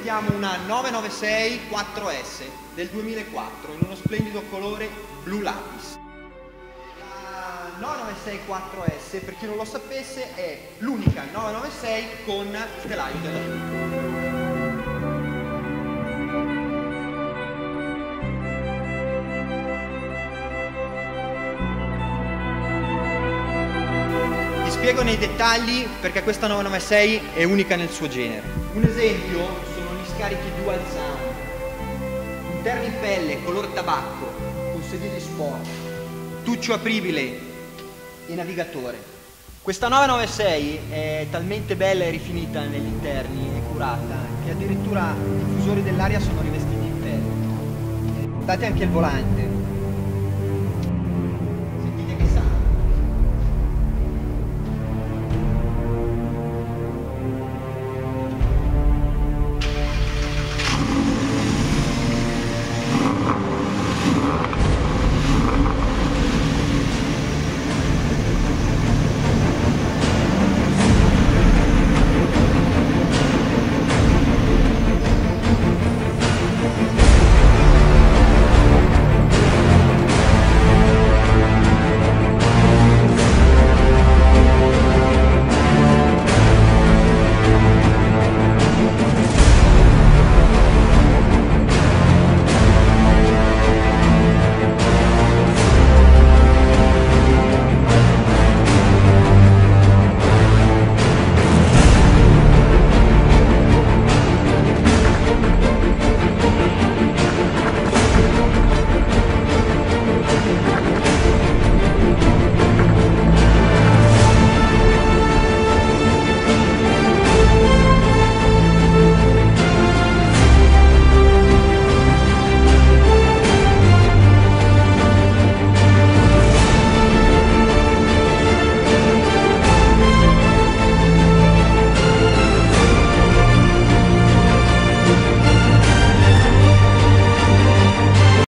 presentiamo una 996 4S del 2004 in uno splendido colore blu lapis. La 996 4S, per chi non lo sapesse, è l'unica 996 con telaio della Ducati. Spiego nei dettagli perché questa 996 è unica nel suo genere. Un esempio sono gli scarichi dual sound, interni in pelle, color tabacco, con sedili sport, tuccio apribile e navigatore. Questa 996 è talmente bella e rifinita negli interni e curata che addirittura i diffusori dell'aria sono rivestiti in pelle. Guardate anche il volante.